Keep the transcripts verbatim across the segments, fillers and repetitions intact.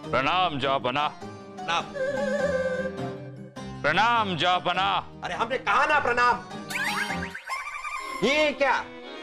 प्रणाम जापना। प्रणाम। प्रणाम जापना। अरे हमने कहा ना प्रणाम। ये क्या?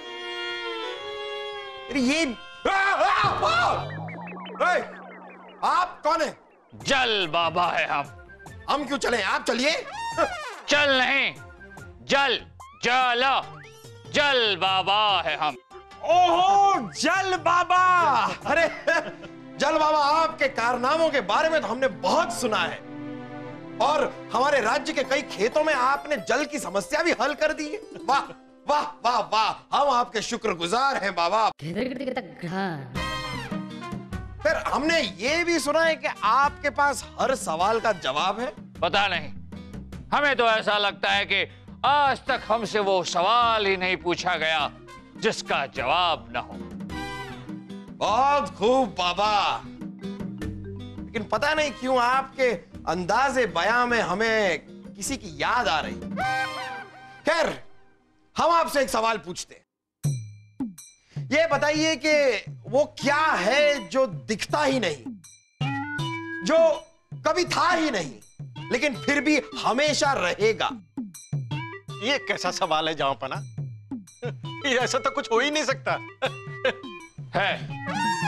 अरे ये आ, आ, आ! ए, आप कौन है? जल बाबा है हम। हम क्यों चले? आप चलिए। चल नहीं, जल जल जल बाबा है हम। ओहो, जल बाबा। अरे जल बाबा, आपके कारनामों के बारे में तो हमने बहुत सुना है और हमारे राज्य के कई खेतों में आपने जल की समस्या भी हल कर दी है। वाह वाह वाह वाह, हम आपके शुक्रगुजार हैं बाबा। फिर हमने ये भी सुना है कि आपके पास हर सवाल का जवाब है। पता नहीं, हमें तो ऐसा लगता है कि आज तक हमसे वो सवाल ही नहीं पूछा गया जिसका जवाब न हो। बहुत खूब बाबा, लेकिन पता नहीं क्यों आपके अंदाजे बयां में हमें किसी की याद आ रही। खैर, हम आपसे एक सवाल पूछते हैं। ये बताइए कि वो क्या है जो दिखता ही नहीं, जो कभी था ही नहीं, लेकिन फिर भी हमेशा रहेगा? ये कैसा सवाल है जहाँपना? ये ऐसा तो कुछ हो ही नहीं सकता। है,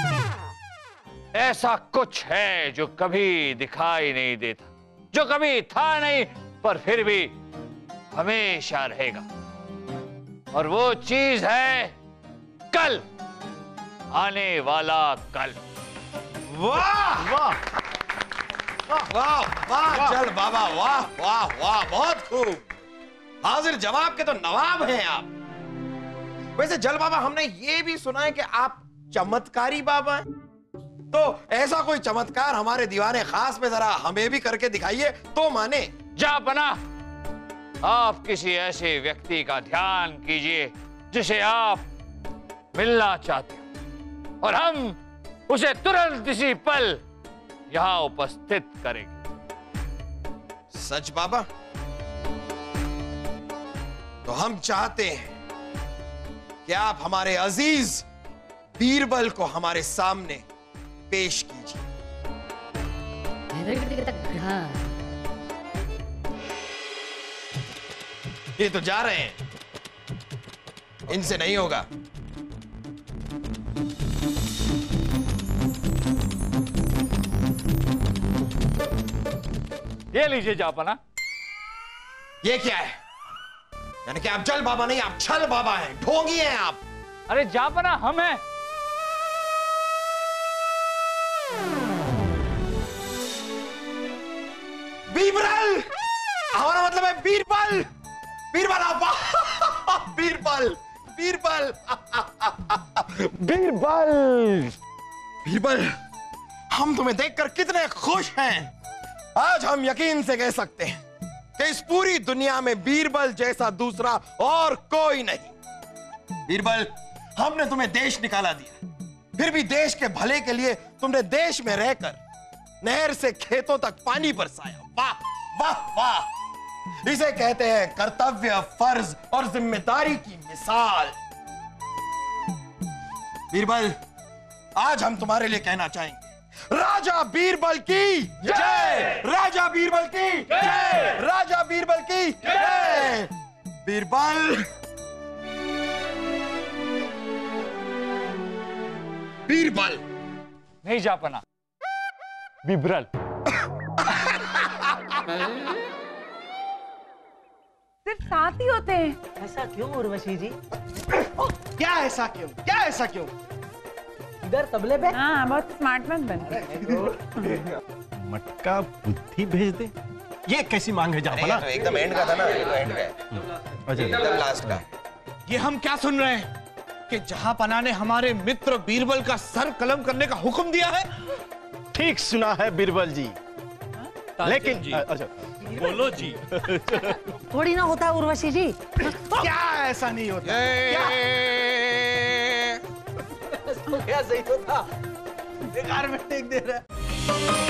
ऐसा कुछ है जो कभी दिखाई नहीं देता, जो कभी था नहीं पर फिर भी हमेशा रहेगा। और वो चीज है कल, आने वाला कल। वाह वाह वाह वाह जल बाबा, वाह वाह वाह, बहुत खूब। हाजिर जवाब के तो नवाब हैं आप। वैसे जल बाबा, हमने ये भी सुना है कि आप चमत्कारी बाबा हैं। तो ऐसा कोई चमत्कार हमारे दीवाने खास में जरा हमें भी करके दिखाइए तो माने। जापना, आप किसी ऐसे व्यक्ति का ध्यान कीजिए जिसे आप मिलना चाहते हो और हम उसे तुरंत इसी पल यहां उपस्थित करेंगे। सच बाबा? तो हम चाहते हैं कि आप हमारे अजीज बीरबल को हमारे सामने पेश कीजिए। ये तो जा रहे हैं, इनसे नहीं होगा। ये लीजिए जापना। ये क्या है? यानी कि आप जल बाबा नहीं, आप छल बाबा हैं, ढोंगी हैं आप। अरे जापना, हम हैं। बीरबल, हमारा मतलब है बीरबल। बीरबल आप बीरबल बीरबल बीरबल बीरबल, हम तुम्हें देखकर कितने खुश हैं। आज हम यकीन से कह सकते हैं कि इस पूरी दुनिया में बीरबल जैसा दूसरा और कोई नहीं। बीरबल, हमने तुम्हें देश निकाला दिया, फिर भी देश के भले के लिए तुमने देश में रहकर नहर से खेतों तक पानी बरसाया। वाह वाह वाह, इसे कहते हैं कर्तव्य, फर्ज और जिम्मेदारी की मिसाल। बीरबल, आज हम तुम्हारे लिए कहना चाहेंगे, राजा बीरबल की जय, राजा बीरबल की जय, राजा बीरबल की जय। बीरबल, बीरबल नहीं जापना, बिब्रल। सिर्फ साथ ही होते हैं। ऐसा क्यों उर्वशी जी? क्या ऐसा क्यों? क्या ऐसा क्यों? इधर तबले पे? हाँ, बहुत स्मार्ट मैन बन गए। मटका बुद्धि भेज दे, ये कैसी मांग है जहाँपना? तो एकदम एंड का था ना, एंड का, एकदम लास्ट का। ये हम क्या सुन रहे हैं कि जहाँपना ने हमारे मित्र बीरबल का सर कलम करने का हुक्म दिया है? ठीक सुना है बीरबल जी, लेकिन जी। अच्छा बोलो जी। थोड़ी ना होता उर्वशी जी। क्या ऐसा नहीं होता? क्या सही होता? बेकार में टेक दे रहा है।